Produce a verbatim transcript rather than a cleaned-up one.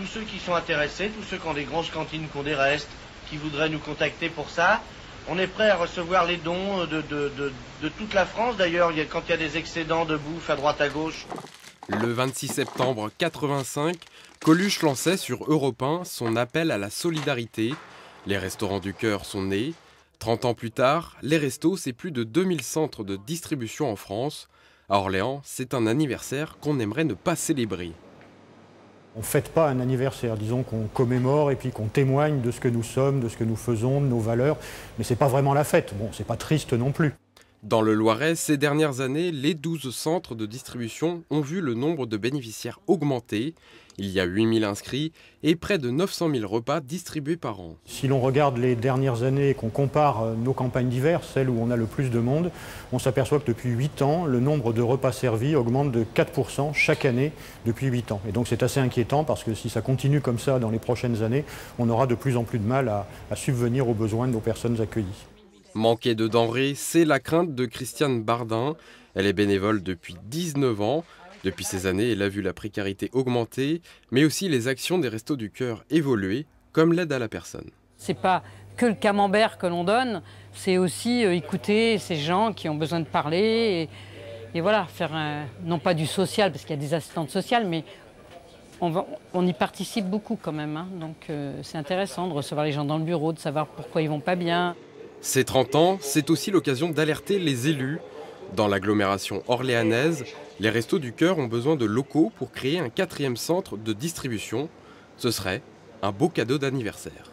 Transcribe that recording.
tous ceux qui sont intéressés, tous ceux qui ont des grosses cantines, qui ont des restes, qui voudraient nous contacter pour ça, on est prêt à recevoir les dons de, de, de, de toute la France. D'ailleurs, quand il y a des excédents de bouffe à droite à gauche. Le vingt-six septembre mille neuf cent quatre-vingt-cinq, Coluche lançait sur Europe un son appel à la solidarité. Les Restos du Cœur sont nés. trente ans plus tard, les restos, c'est plus de deux mille centres de distribution en France. À Orléans, c'est un anniversaire qu'on aimerait ne pas célébrer. On ne fête pas un anniversaire, disons qu'on commémore et puis qu'on témoigne de ce que nous sommes, de ce que nous faisons, de nos valeurs. Mais ce n'est pas vraiment la fête. Bon, c'est pas triste non plus. Dans le Loiret, ces dernières années, les douze centres de distribution ont vu le nombre de bénéficiaires augmenter. Il y a huit mille inscrits et près de neuf cent mille repas distribués par an. Si l'on regarde les dernières années et qu'on compare nos campagnes d'hiver, celles où on a le plus de monde, on s'aperçoit que depuis huit ans, le nombre de repas servis augmente de quatre pour cent chaque année depuis huit ans. Et donc c'est assez inquiétant parce que si ça continue comme ça dans les prochaines années, on aura de plus en plus de mal à, à subvenir aux besoins de nos personnes accueillies. Manquer de denrées, c'est la crainte de Christiane Bardin. Elle est bénévole depuis dix-neuf ans. Depuis ces années, elle a vu la précarité augmenter, mais aussi les actions des Restos du Cœur évoluer, comme l'aide à la personne. C'est pas que le camembert que l'on donne, c'est aussi écouter ces gens qui ont besoin de parler et, et voilà, faire un, non pas du social, parce qu'il y a des assistantes sociales, mais on, va, on y participe beaucoup quand même. Hein, donc euh, c'est intéressant de recevoir les gens dans le bureau, de savoir pourquoi ils vont pas bien. Ces trente ans, c'est aussi l'occasion d'alerter les élus. Dans l'agglomération orléanaise, les Restos du Cœur ont besoin de locaux pour créer un quatrième centre de distribution. Ce serait un beau cadeau d'anniversaire.